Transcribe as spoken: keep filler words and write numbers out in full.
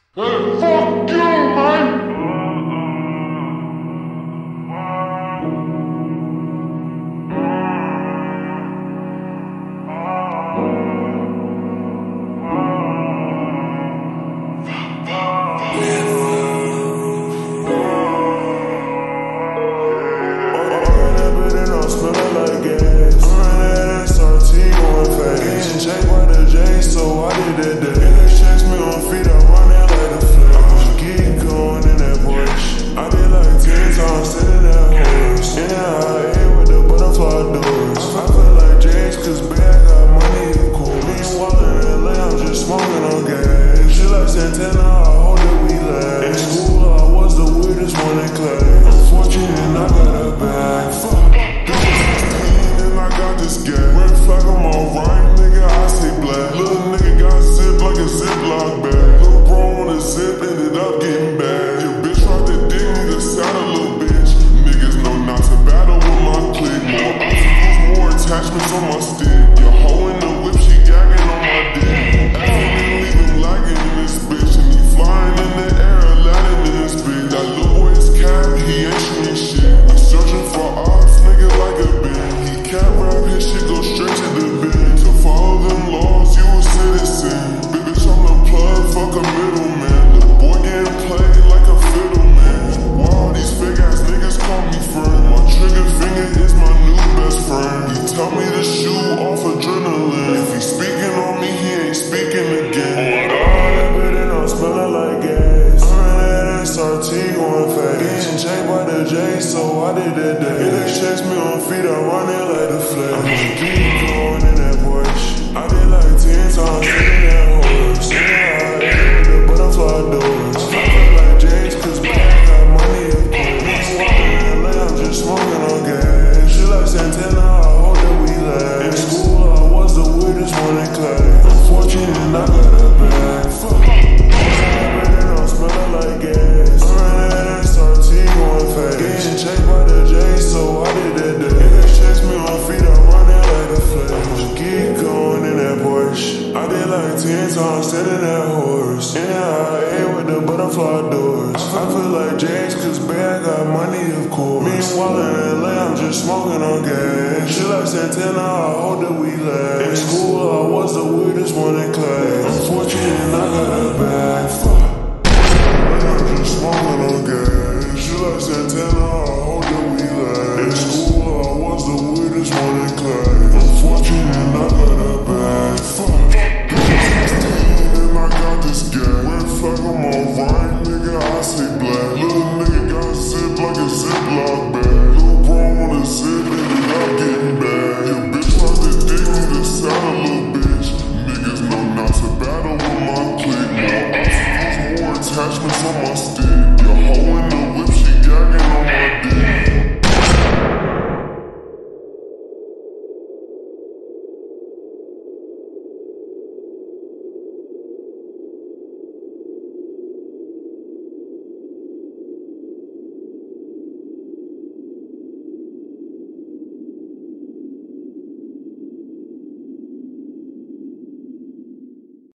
Hey, fuck you, man! So I did that day. And they chase me on feet, I run out like a flag. I just keep going in that bush. I did like ten times sitting that horse. In the I A with the butterfly doors. I feel like James, cause babe, I got money, of course. Meanwhile in L A, I'm just smoking on gas. She like Santana, I hope that we last. In school, I was the weirdest one in class. I'm fortunate and I got a bag. Fuck, this is sixteen and I got this gas. Red flag, I'm alright, nigga, I say black. Little nigga got zipped like a Ziploc bag. Little bro on a zip, ended up getting bad. Your bitch tried to dig, nigga, sound a little bitch. Niggas know not to battle with my clique. More obstacles, more attachments on my stick. Your hoe in the whip, she gagging on my dick. I didn't leave him lagging in this bitch. And he flying in the air, Aladdin in this bitch. That little boy is cap, he ain't shooting shit. He searching for ops, nigga, like a bitch. He can't rap, his shit go straight to the bin. To follow them laws, you a citizen. Big bitch, I'm the plug, fuck a middleman. The boy getting played like a fiddleman. Wow, these fake ass niggas call me friend. My trigger finger is my new best friend. He tell me to shoot off adrenaline. If he speaking on me, he ain't speaking again. Oh, but then I'm smelling like gas. I'm in that S R T going fast. Getting chased by the J, so I did that day. If they chase me on feet, I run it like the flag. I just keep going in that bush. I did like ten times sitting that horse. In the I A with the butterfly doors. I feel like James, cause babe, I got money, of course. Meanwhile in L A, I'm just smoking on gas. She like Santana, I hope that we last. In school, I was the weirdest one in class. I'm fortunate and I got a bag. Fuck, I don't smell like gas. I'm in that S R T going fast. Getting chased by the J, so I did that day. If they chase me on feet, I run it like a flag. I just keep going in that bush. I did like ten times sitting that horse. In the I A with the butterfly doors. I feel like James, cause babe, I got money, of course. Meanwhile in L A, I'm just smoking on gas. She like Santana, I hope that we last. In school, I was the weirdest one in class. I'm fortunate and I got